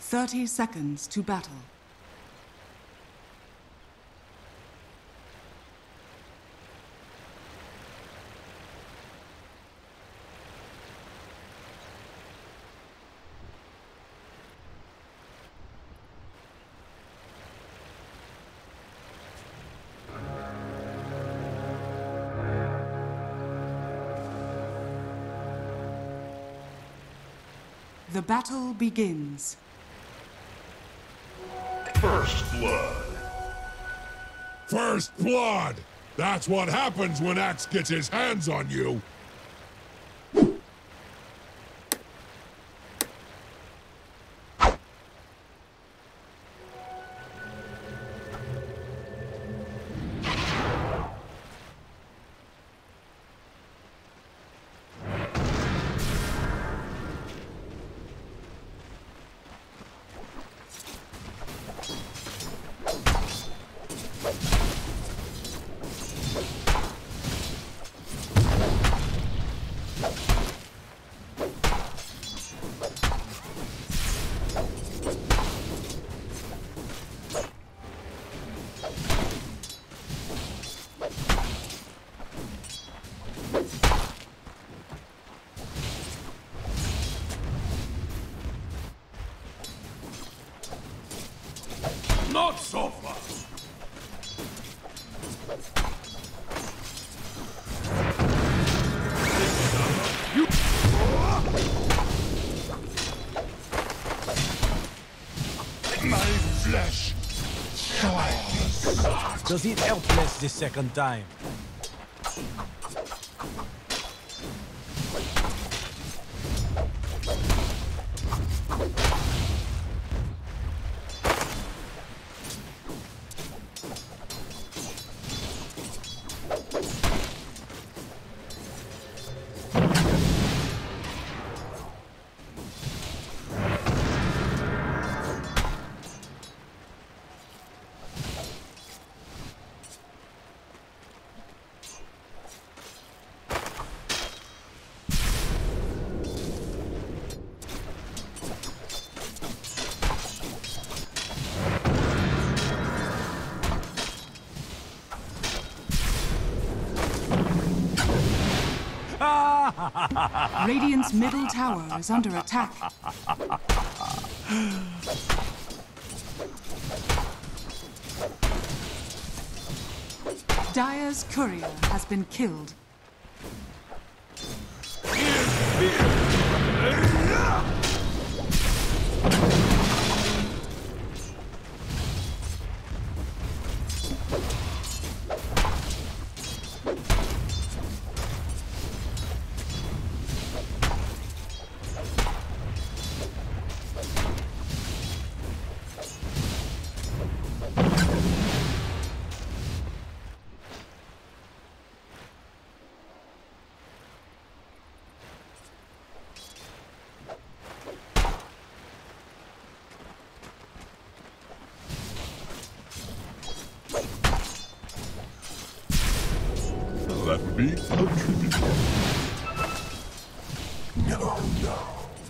30 seconds to battle. The battle begins. First blood. First blood! That's what happens when Axe gets his hands on you! Not so fast! My flesh! Does it help less the second time? Radiant's middle tower is under attack. Dire's courier has been killed. Let me contribute. No, no.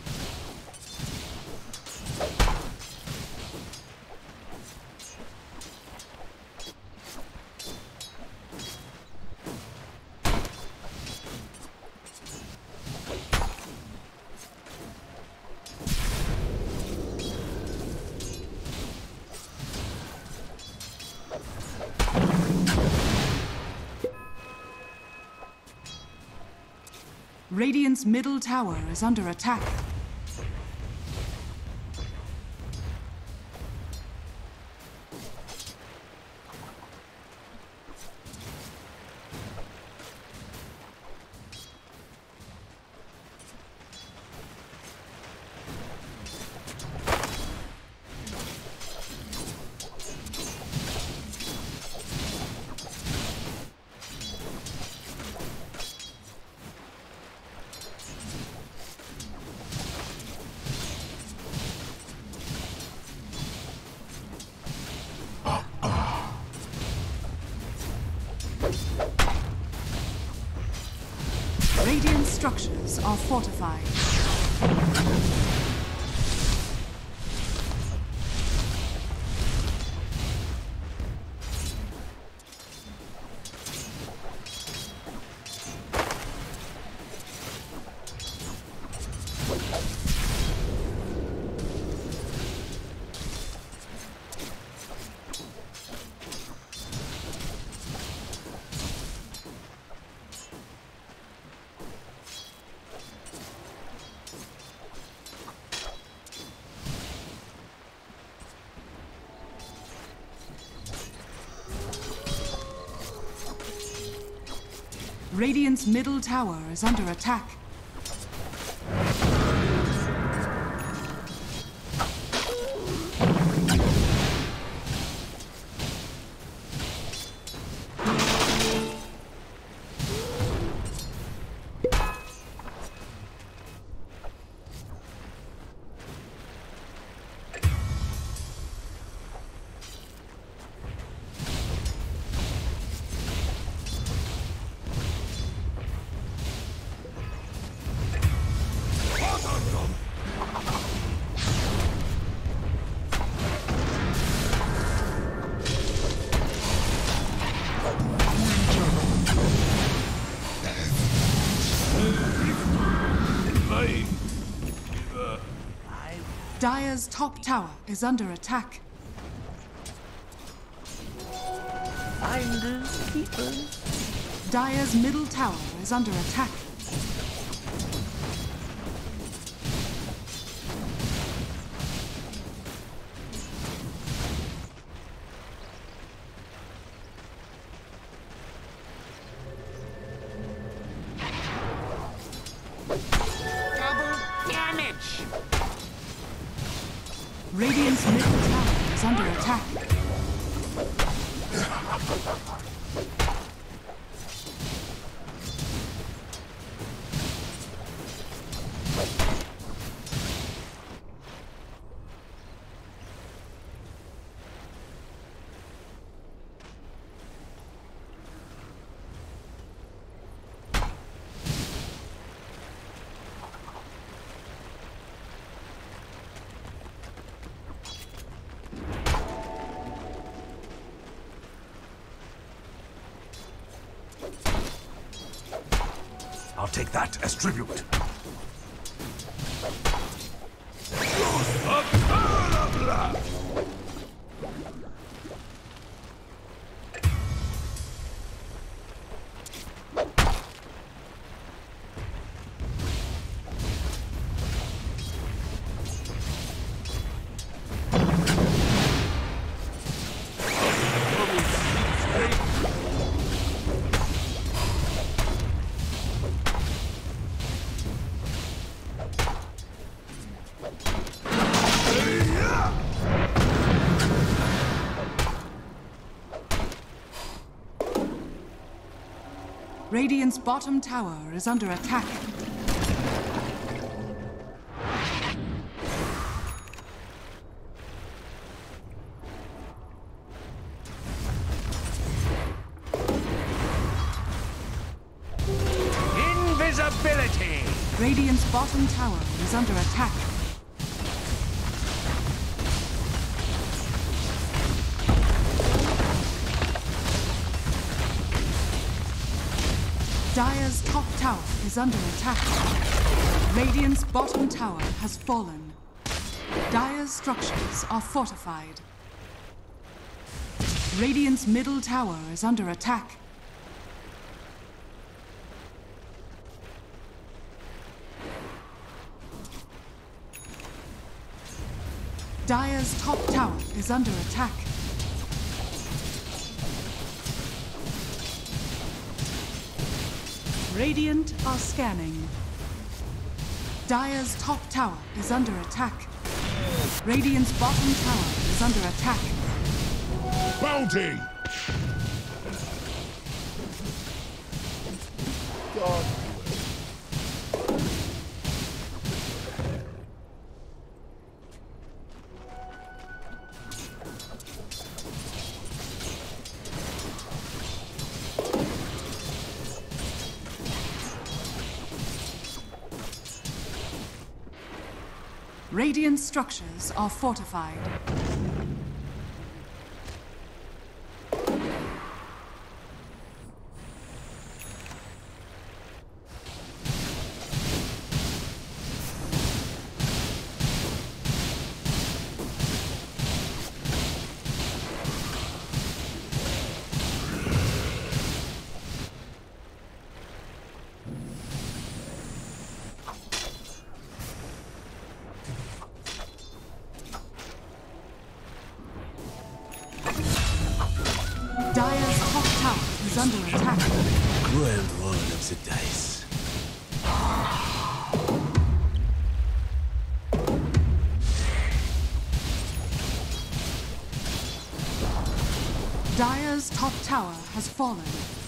Radiant's middle tower is under attack. Radiant structures are fortified. Radiant's middle tower is under attack. Dire's top tower is under attack. Finders keepers. Dire's middle tower is under attack. Radiant's middle tower is under attack. I'll take that as tribute. Radiant's bottom tower is under attack. Invisibility! Radiant's bottom tower is under attack. Dire's top tower is under attack. Radiant's bottom tower has fallen. Dire's structures are fortified. Radiant's middle tower is under attack. Dire's top tower is under attack. Radiant are scanning. Dire's top tower is under attack. Radiant's bottom tower is under attack. Bounty! God. Radiant structures are fortified. Dire's top tower is under attack. Well, roll of the dice. Dire's top tower has fallen.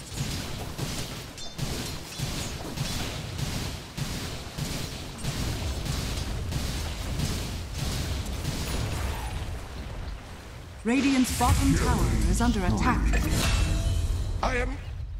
Radiant's bottom tower is under attack. I am...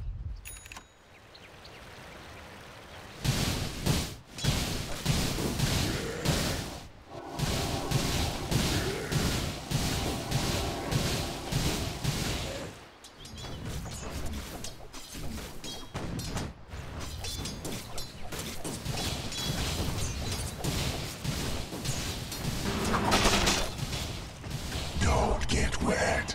Don't get wet.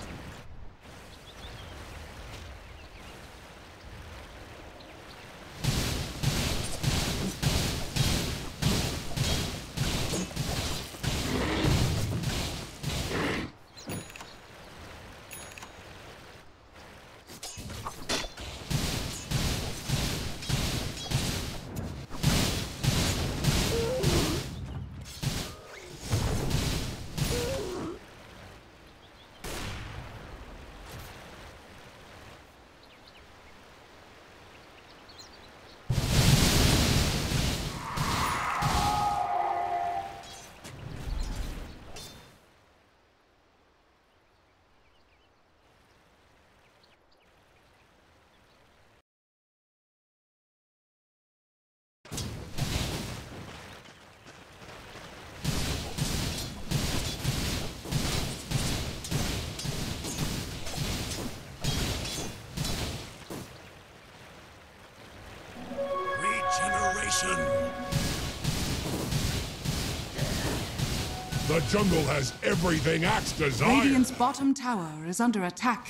The jungle has everything Axe desires. Radiant's bottom tower is under attack.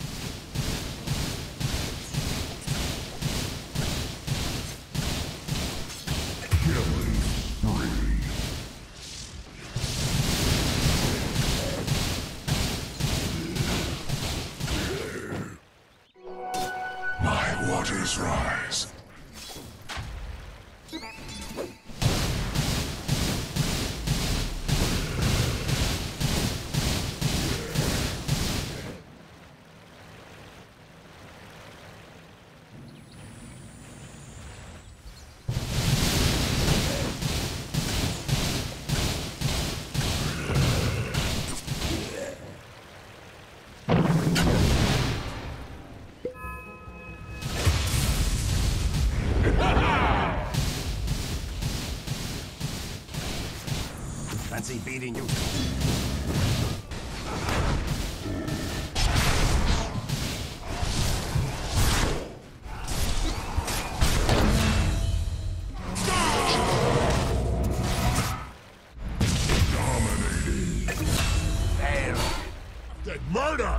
Killing spree. My waters rise. Fancy beating you. Dominating. Fail. That murder!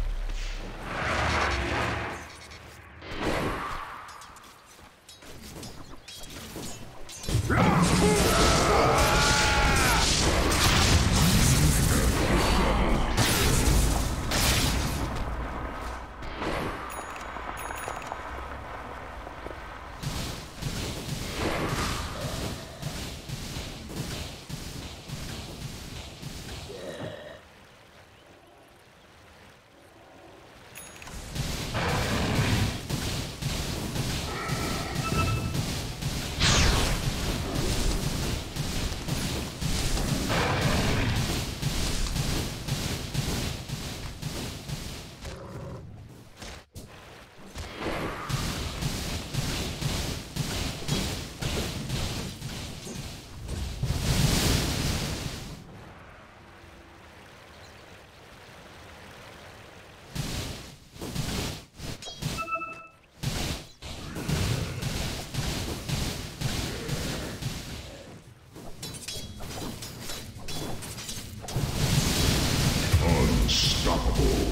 Unstoppable.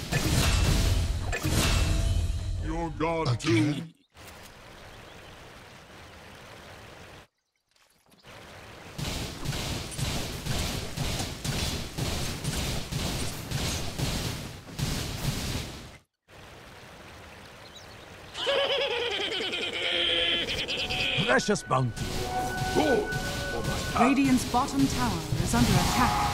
You're gone too. precious bounty. Good. Radiant's bottom tower is under attack.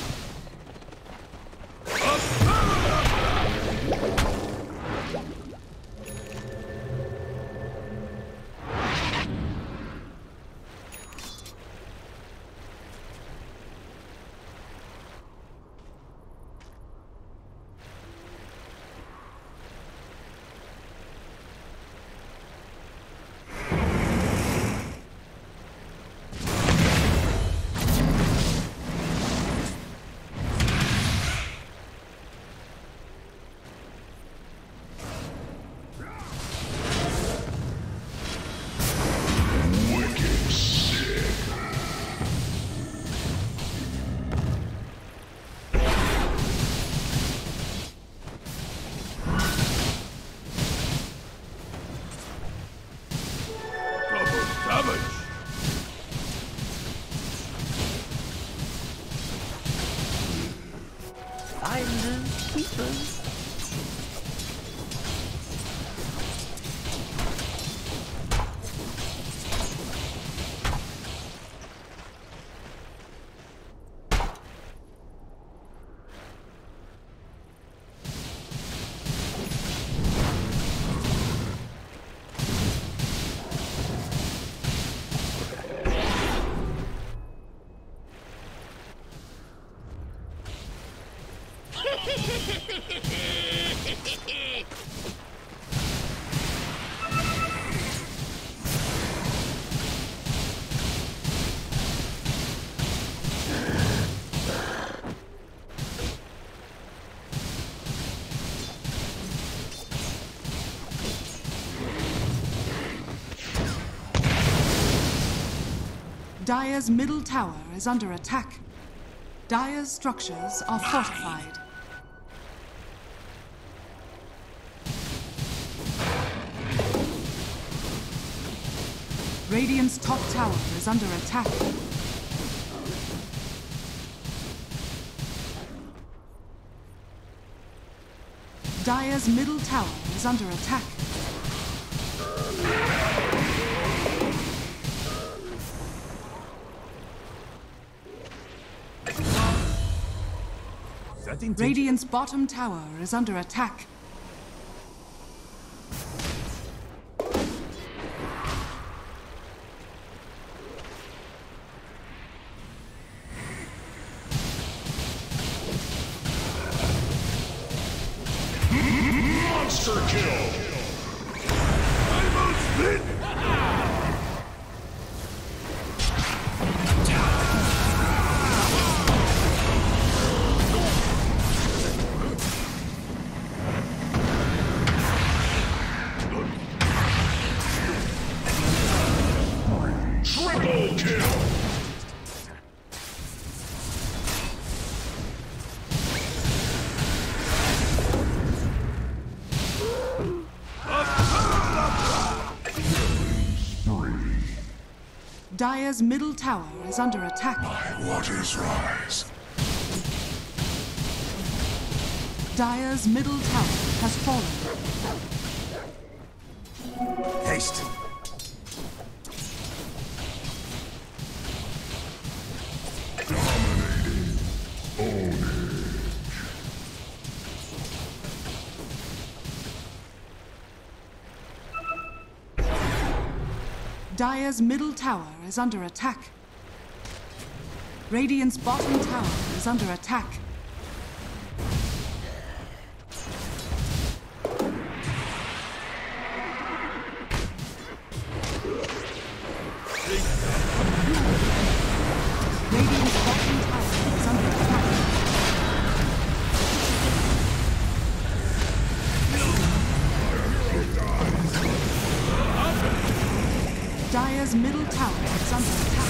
Finders, keepers. Dire's middle tower is under attack. Dire's structures are fortified. Radiant's top tower is under attack. Dire's middle tower is under attack. Radiant's bottom tower is under attack. Monster kill! I'm outsplit! Triple kill! Dire's middle tower is under attack. My waters rise. Dire's middle tower has fallen. Haste. Dominating. Own Dire's middle tower is under attack. Radiant's bottom tower is under attack. Radiant's bottom tower is under attack. Dire's middle tower is under attack.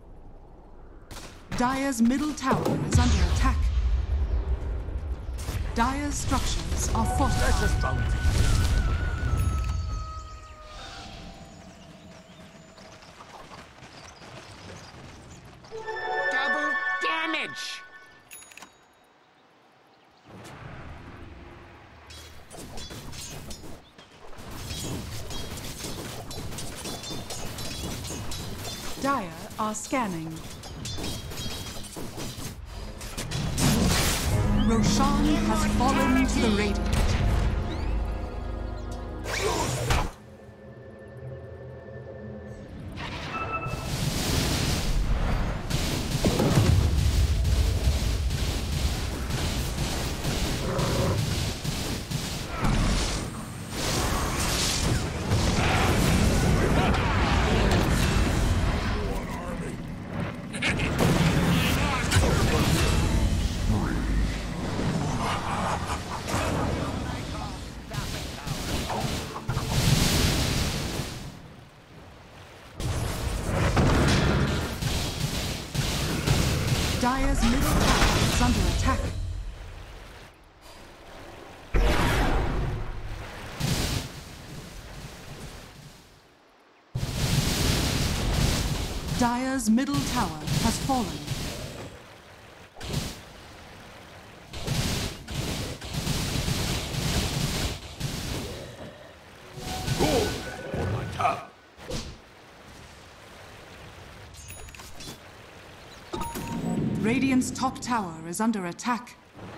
Dire's middle tower is under attack. Dire's structures are fortified. bounty. Double damage! Dire are scanning. Roshan has fallen to the Radiant. Dire's middle tower is under attack. Dire's middle tower has fallen. Radiant's top tower is under attack.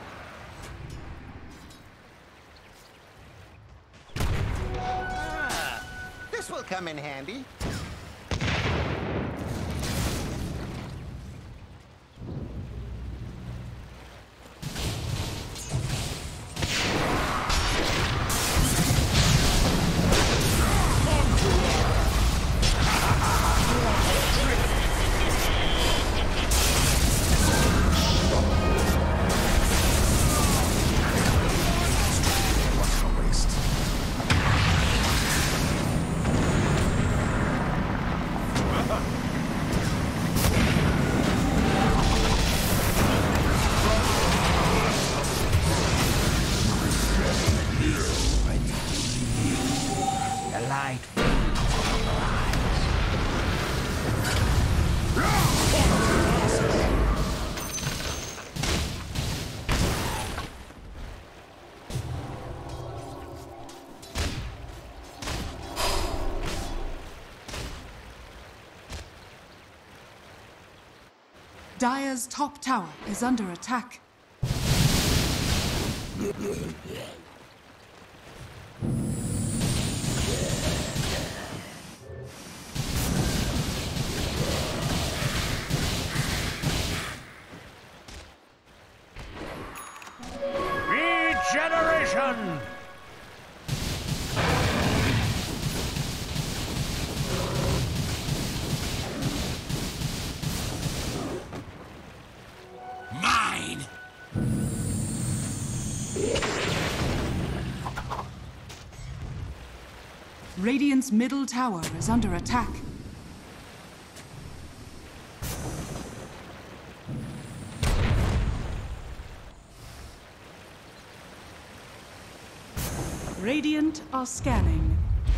This will come in handy. Dire's top tower is under attack. Regeneration! Mine! Radiant's middle tower is under attack. Radiant are scanning.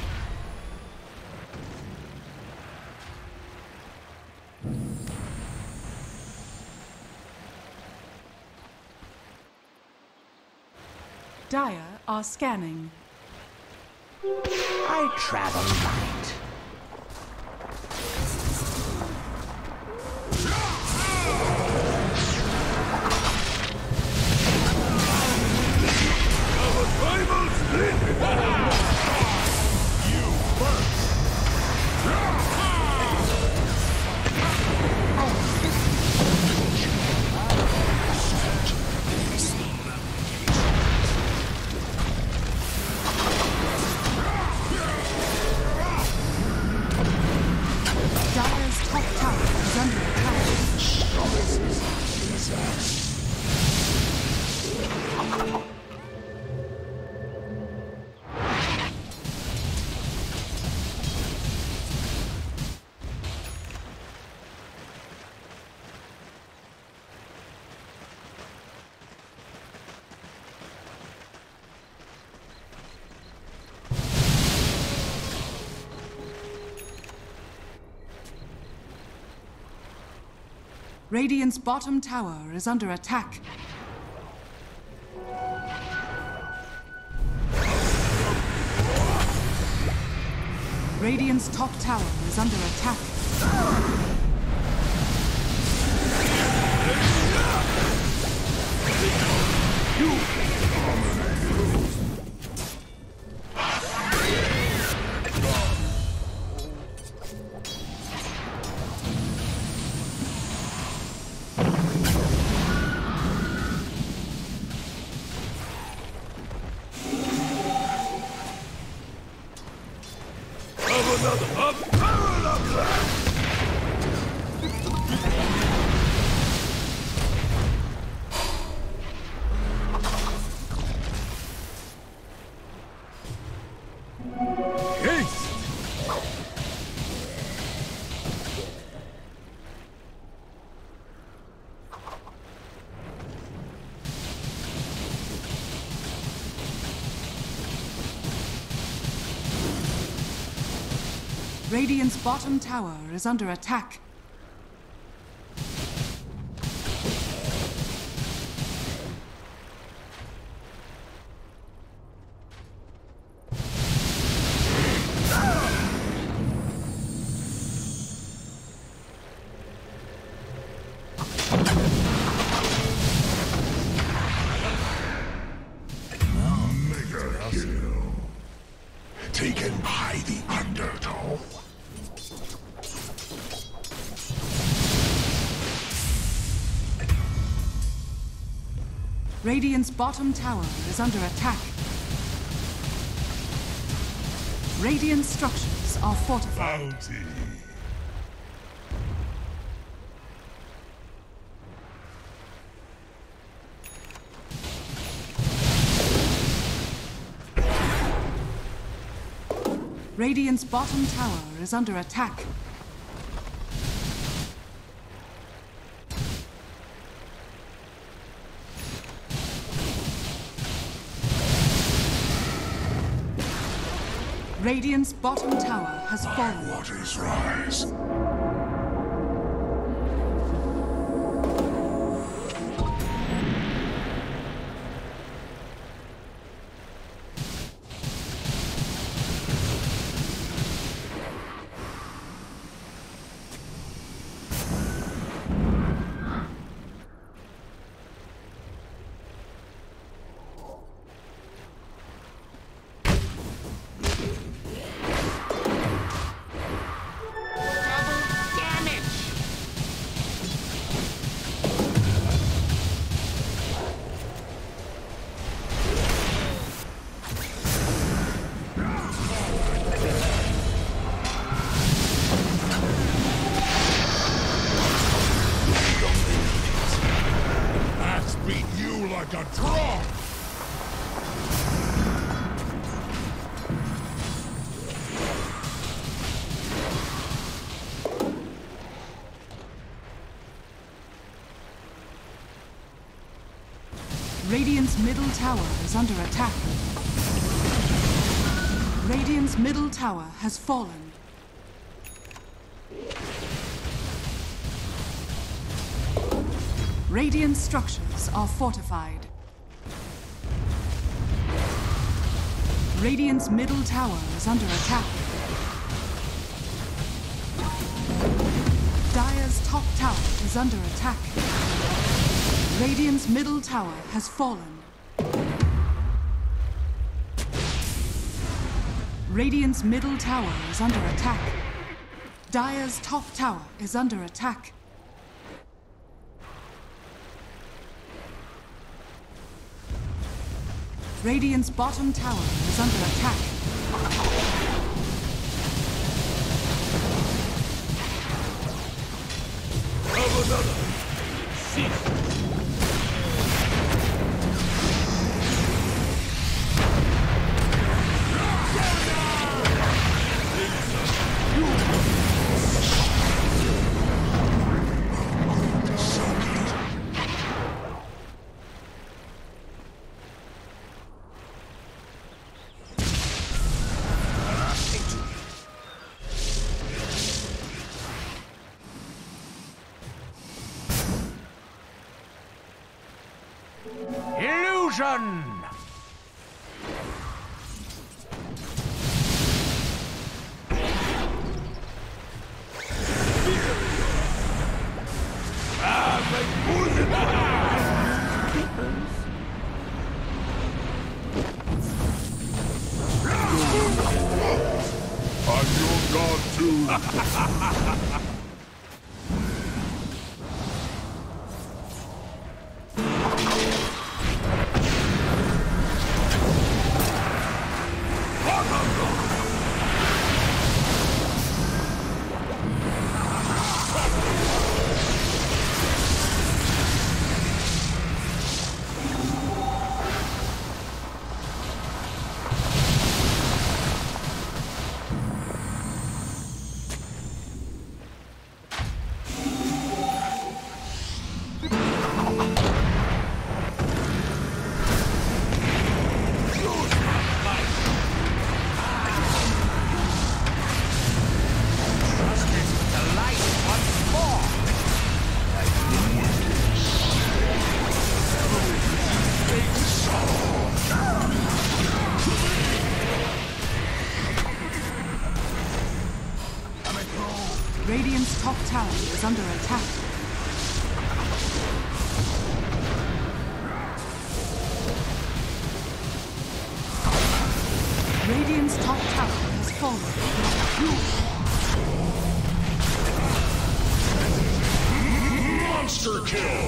Dire are scanning. I travel light. Radiant's bottom tower is under attack. Radiant's top tower is under attack. Radiant's bottom tower is under attack. Mega kill. Taken by the Undertow. Radiant's bottom tower is under attack. Radiant structures are fortified. Bounty. Radiant's bottom tower is under attack. Radiant's bottom tower has fallen. Waters rise. Like a drum! Radiant's middle tower is under attack. Radiant's middle tower has fallen. Radiant structures are fortified. Radiant's middle tower is under attack. Dire's top tower is under attack. Radiant's middle tower has fallen. Radiant's middle tower is under attack. Dire's top tower is under attack. Radiant's bottom tower is under attack. Illusion! I'm your god too. Radiant's top tower is under attack. Radiant's top tower has fallen. Monster kill.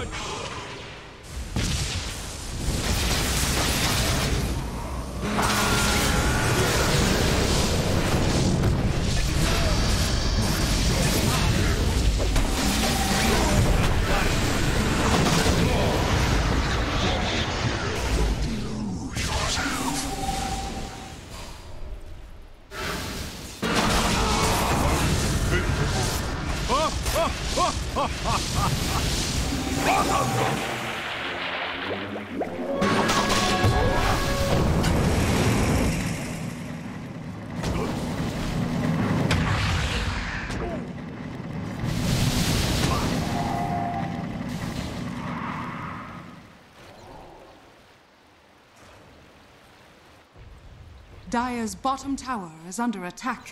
Dire's bottom tower is under attack.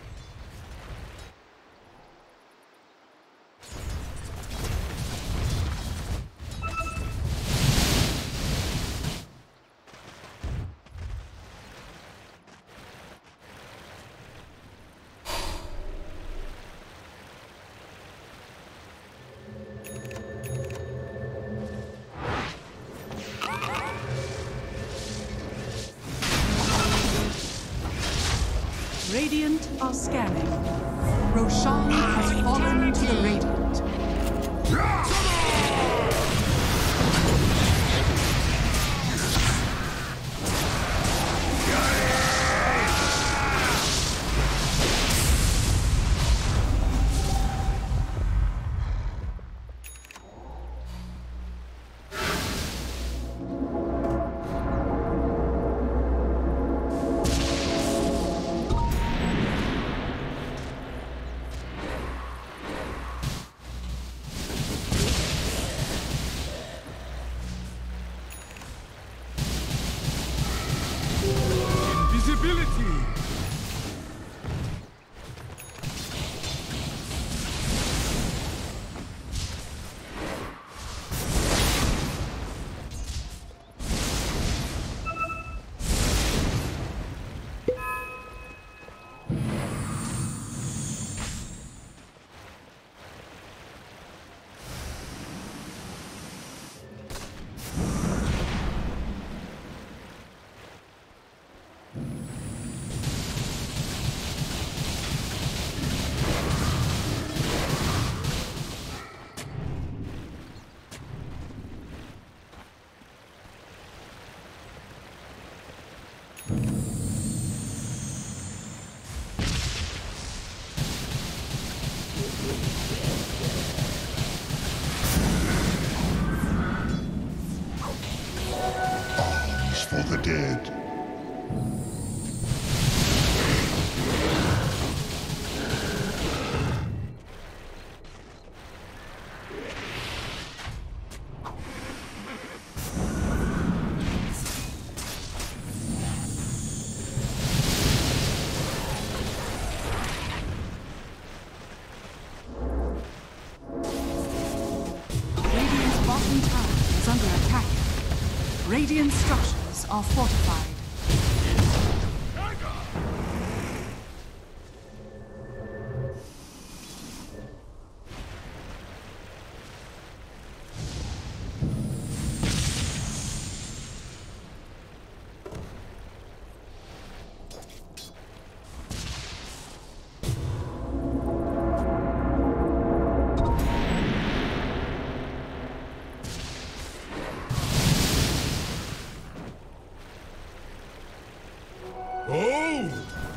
Radiant are scanning. Roshan has fallen to the Radiant. For the dead. under attack. Radiant structures are fortified. Oh!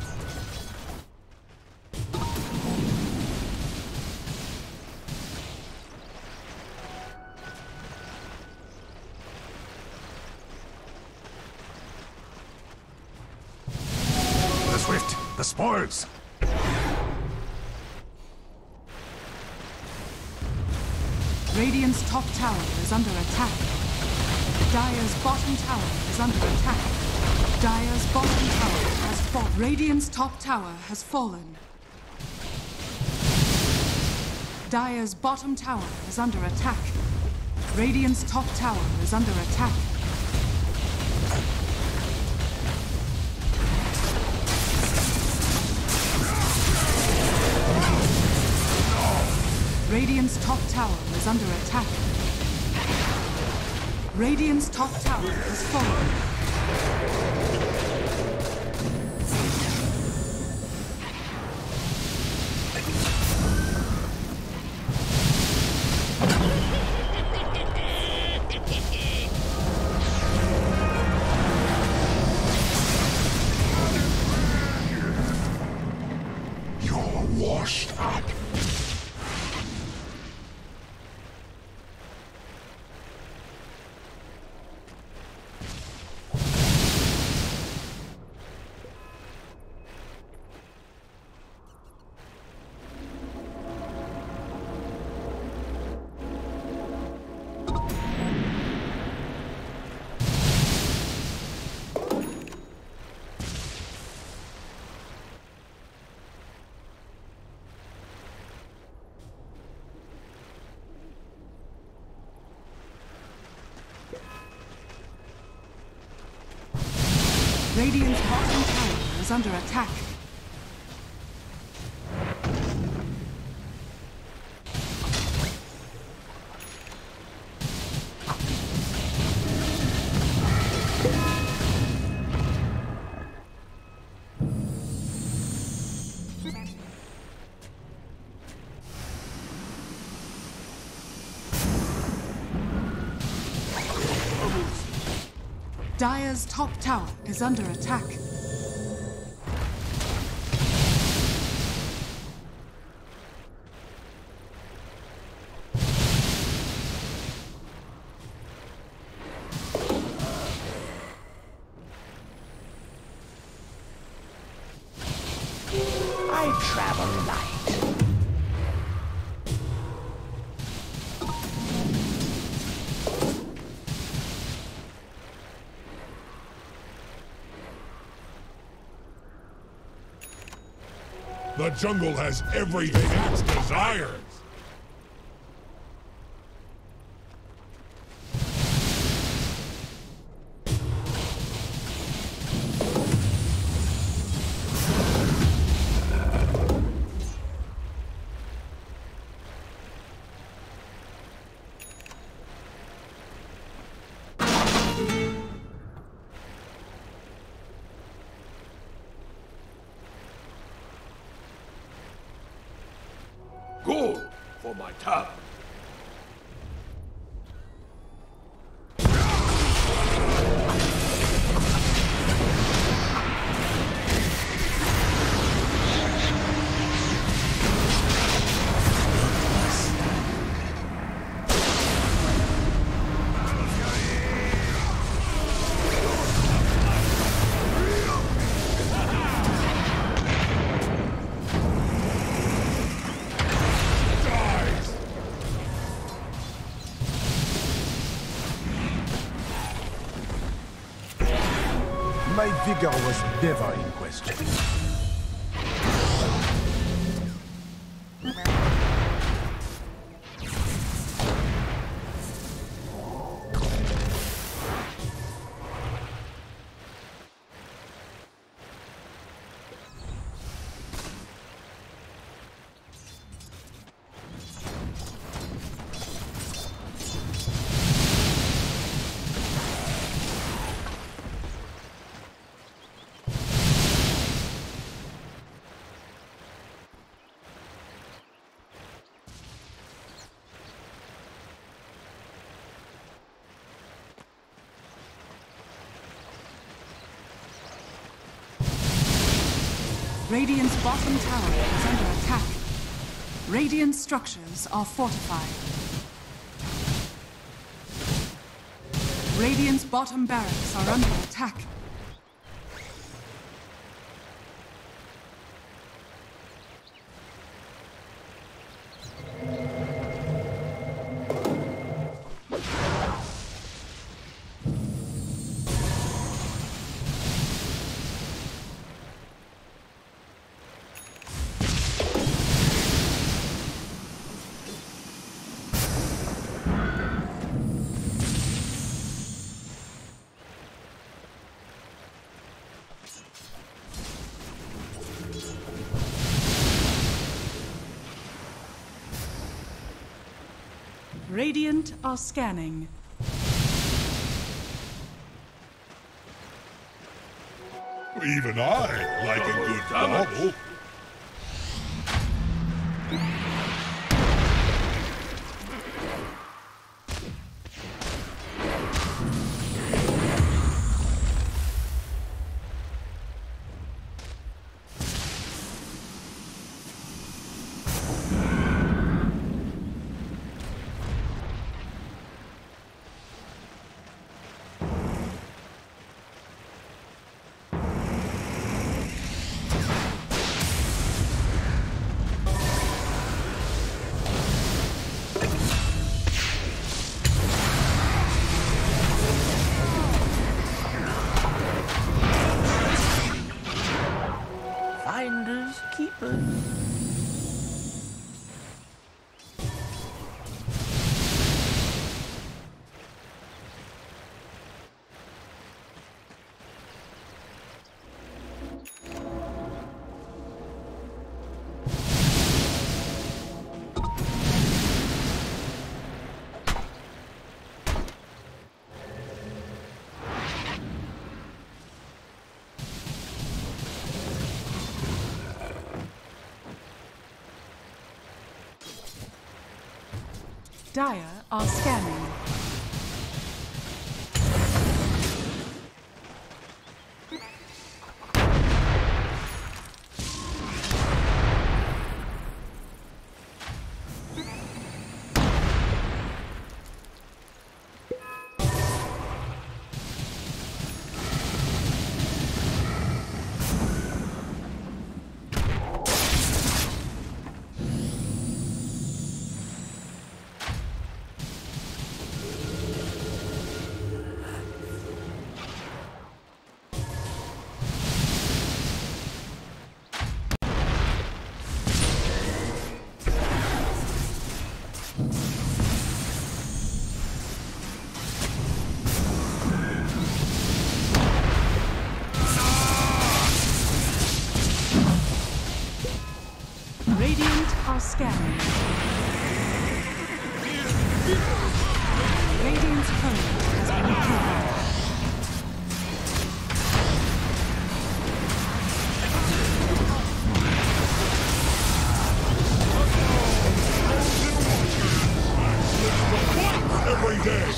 The Swift, the spoils. Radiant's top tower is under attack. Dire's bottom tower is under attack. Dire's bottom tower has fallen. Radiant's top tower has fallen. Dire's bottom tower is under attack. Radiant's top tower is under attack. Radiant's top tower is under attack. Radiant's top tower has fallen. You're washed up. Radiant's bottom tower is under attack. Dire's top tower is under attack. I travel light. The jungle has everything Axe desires. Gold for my tower. My vigor was never in question. Radiant's bottom tower is under attack. Radiant structures are fortified. Radiant's bottom barracks are under attack. Radiant are scanning. Even I like a good bauble. Finders, keepers. Dire are scanning. Radiant are scanning. Radiant's courier has been killed. Every day!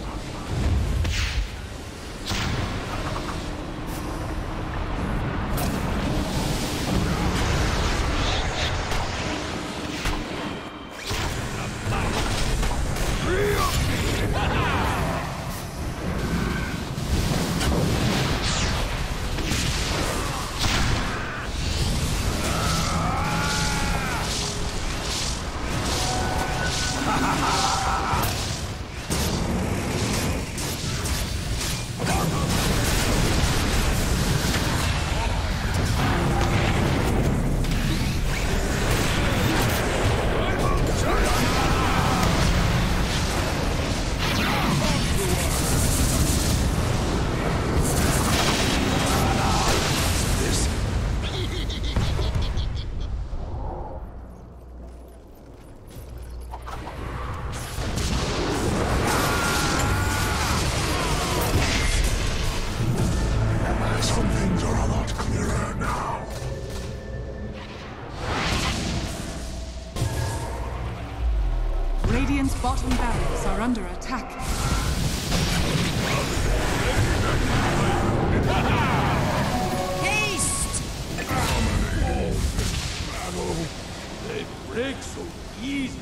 Radiant's bottom barracks are under attack. Haste! break so easy.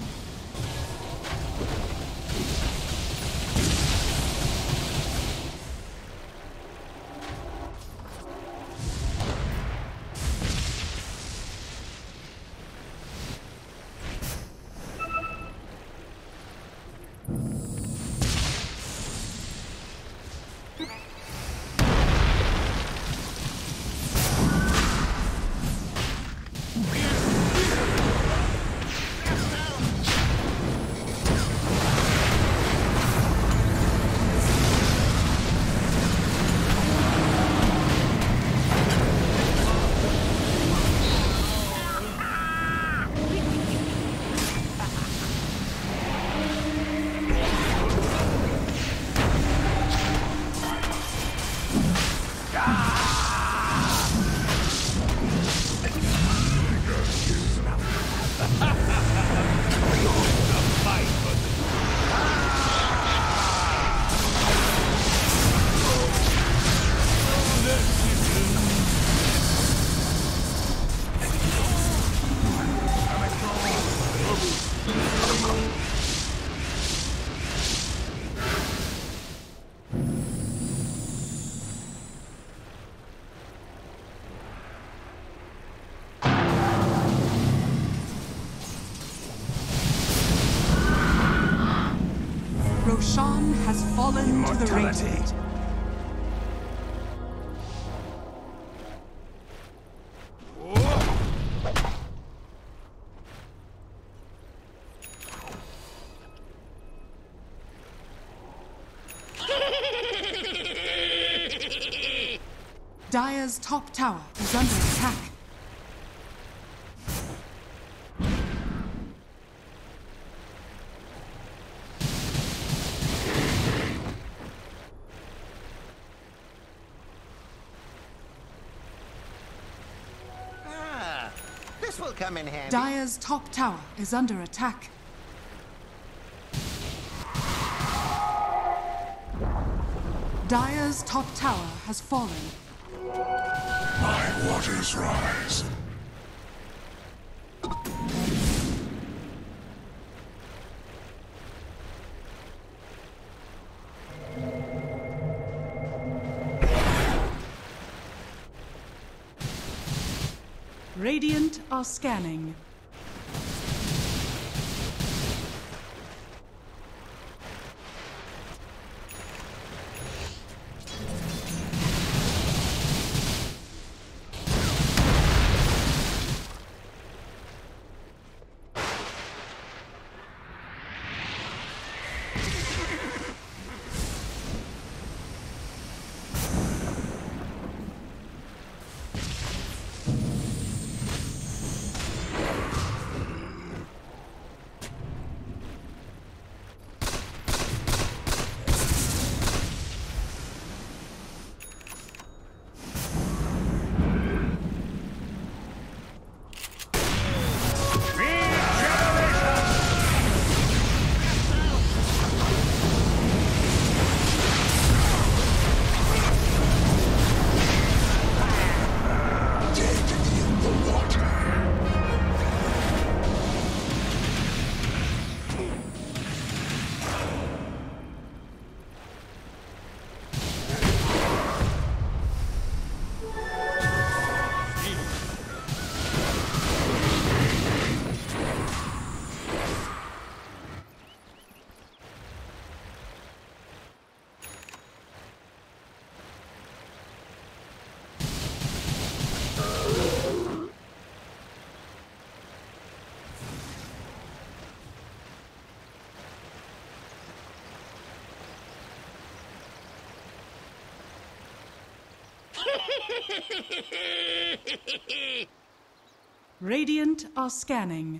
Roshan has fallen to the Mortality. Radiant. Dire's top tower is under attack. This will come in handy. Dire's top tower is under attack. Dire's top tower has fallen. My waters rise. Radiant are scanning. Radiant are scanning.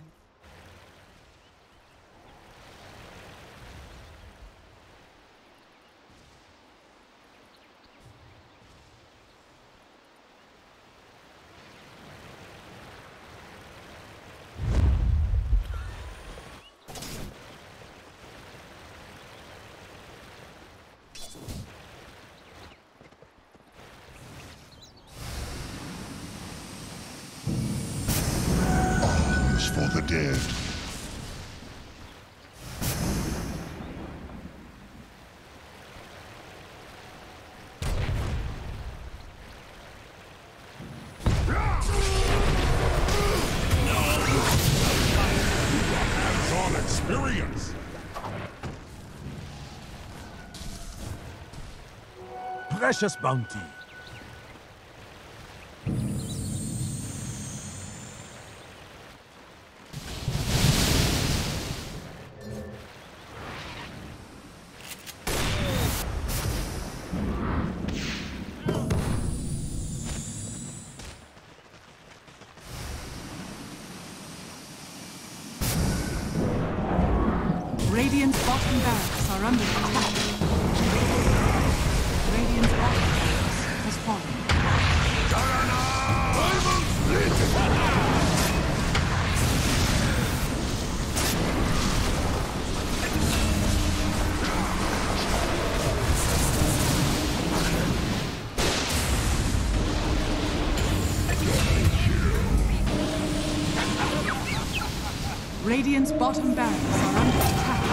For the again. Hands-on experience. Precious bounty. Radiant's bottom barracks are under attack. Radiant's bottom barracks has fallen. Radiant's bottom barracks are under attack.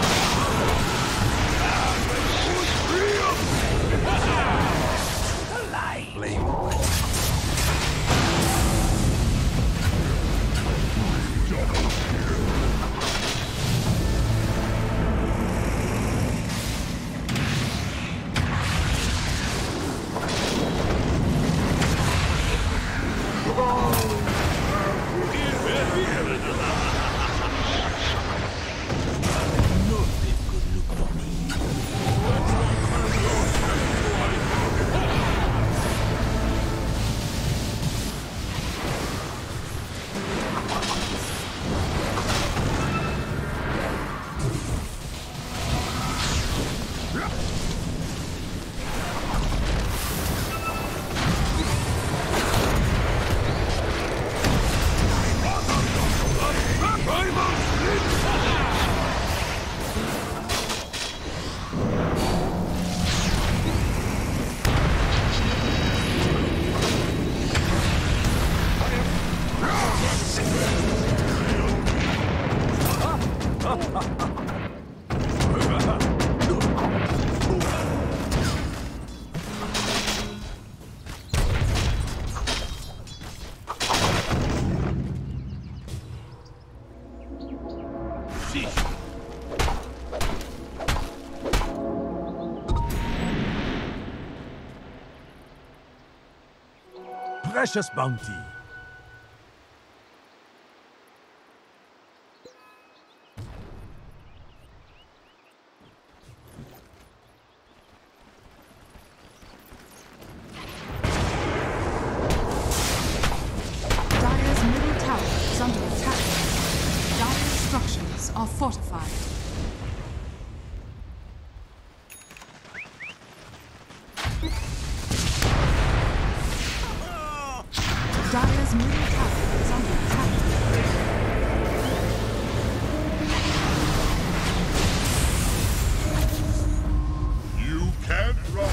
Precious bounty. Dire's middle tower is under attack. Dire's structures are fortified. Dire's middle tower is under attack. You can't run.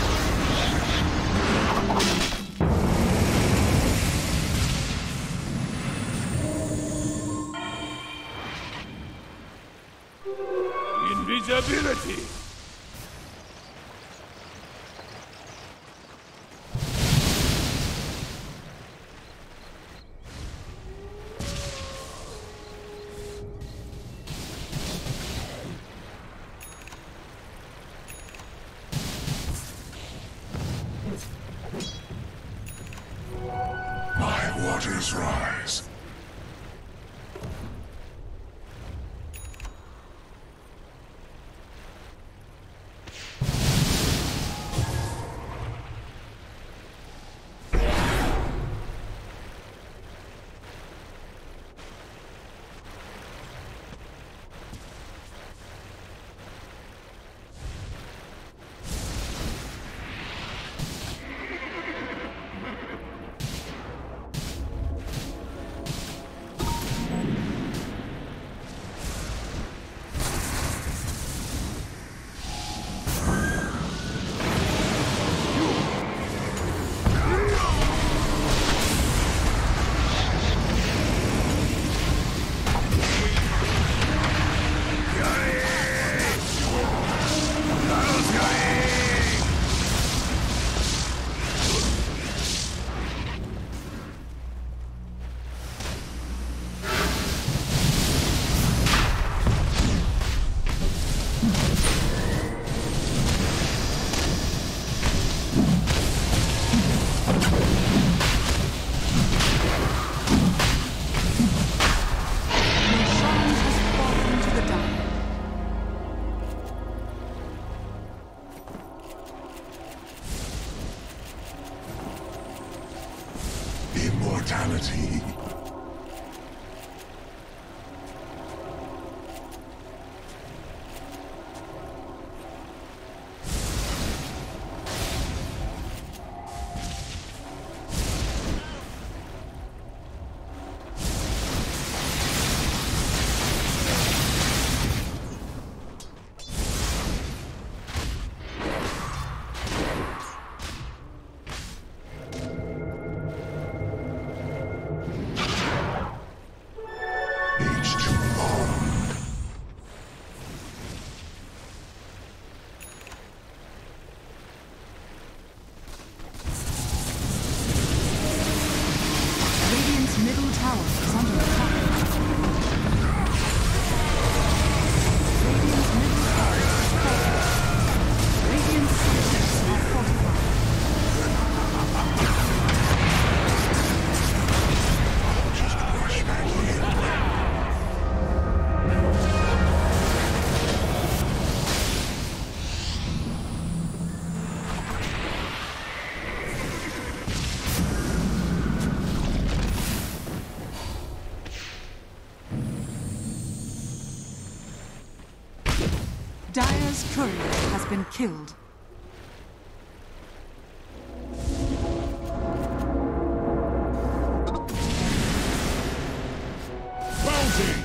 Invisibility! My waters rise. immortality. Dire's courier has been killed. Bounty!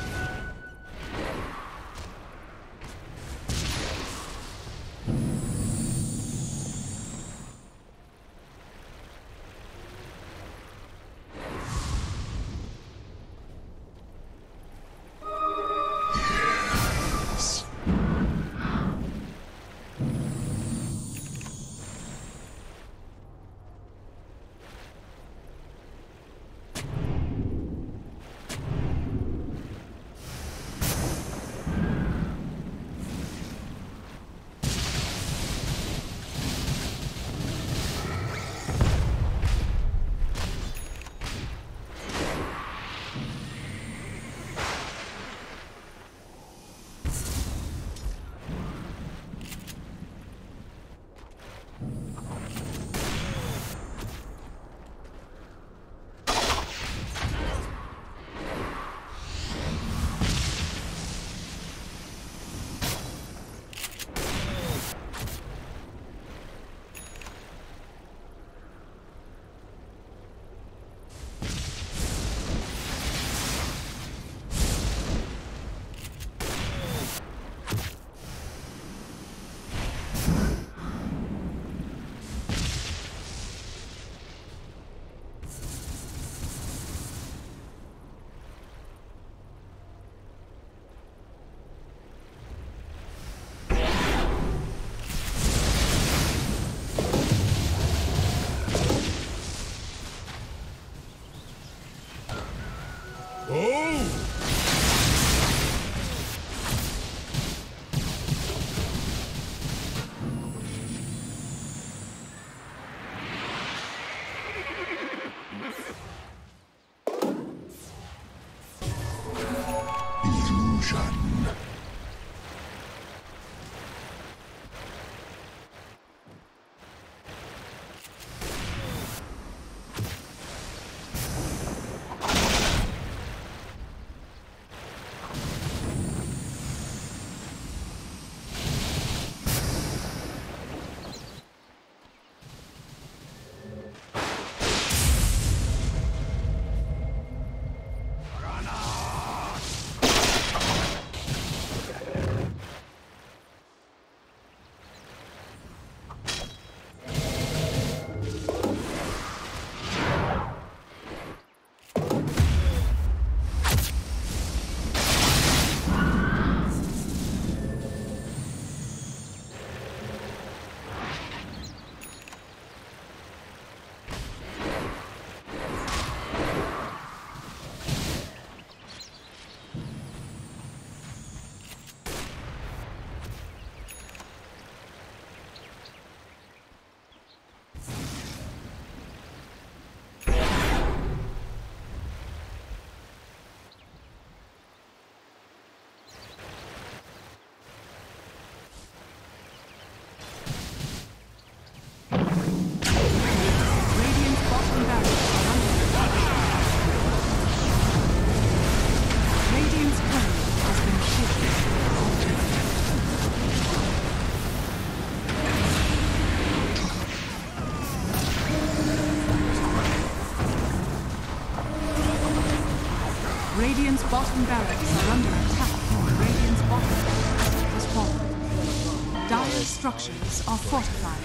bottom barracks are under attack. Radiant's bottom barracks has fallen. Dire's structures are fortified.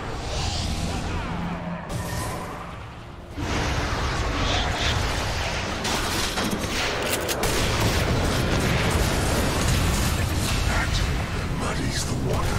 Muddies the water.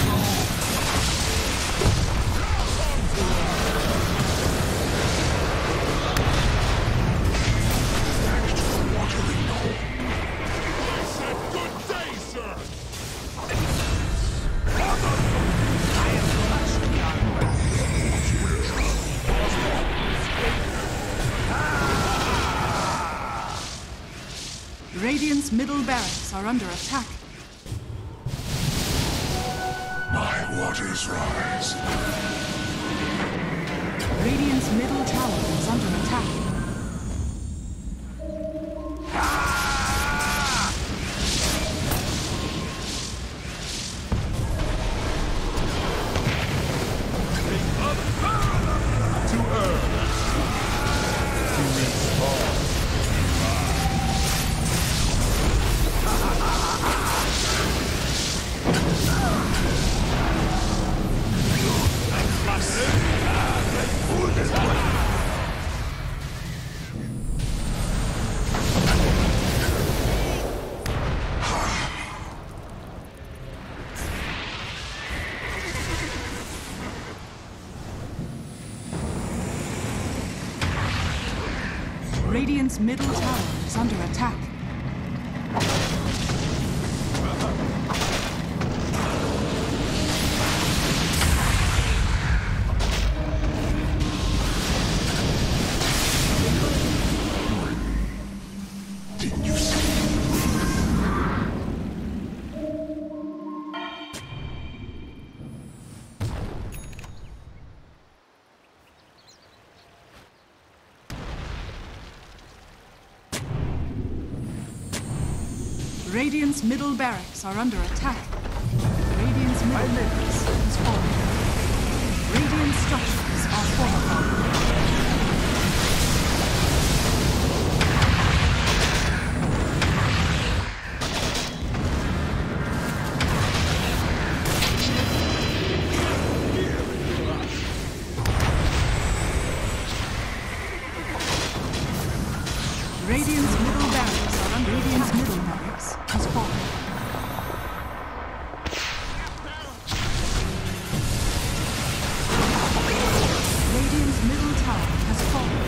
Radiant's middle barracks are under attack. My waters rise. Radiant's middle tower is under attack. Radiant's middle tower is under attack. Didn't you see? Radiant's middle barracks are under attack. Radiant's middle barracks has fallen. Radiant structures are fortified. Radiant's middle barracks are under Radiant's middle barracks has fallen. Radiant's middle tower has fallen.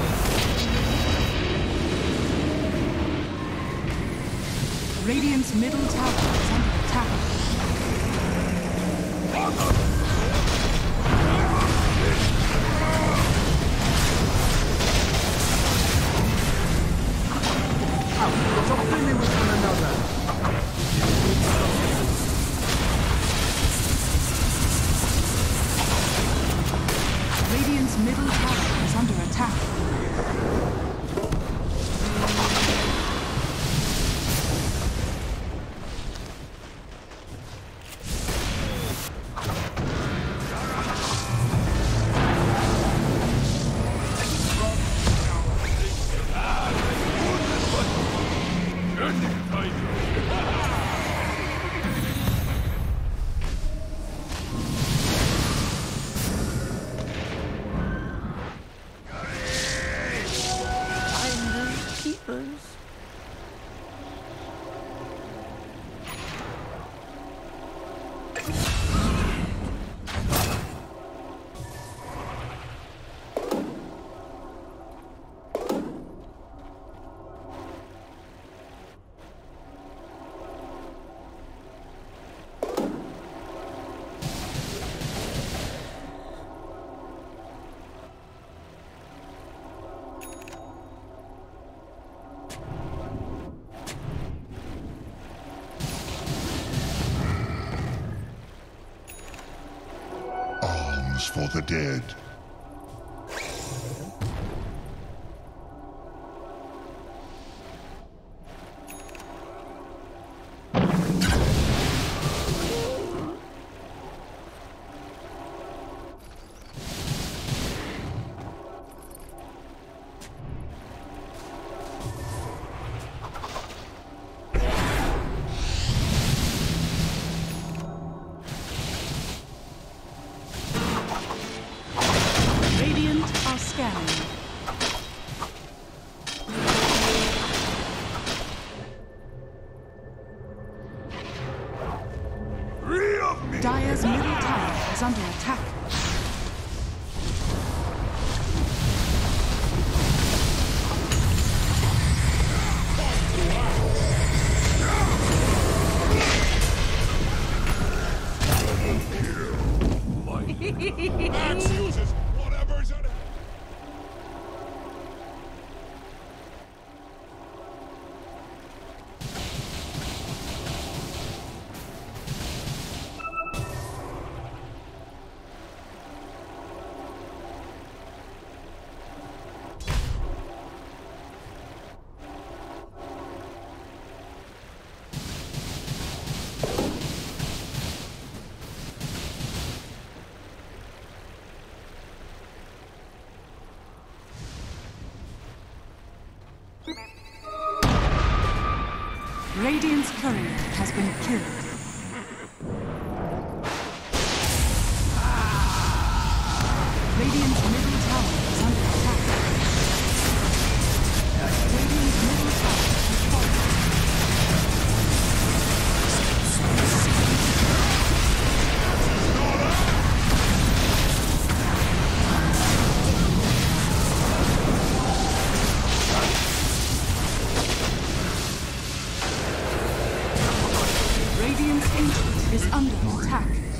Radiant's middle tower is under attack. Something with one another. Radiant's middle tower is under attack. For the dead. Scanning. Dire's middle tower is under attack. Axe uses whatever's at hand. Radiant's courier has been killed. Radiant's middle tower is under attack. Radiant's middle tower has fallen. Radiant's ancient is under attack.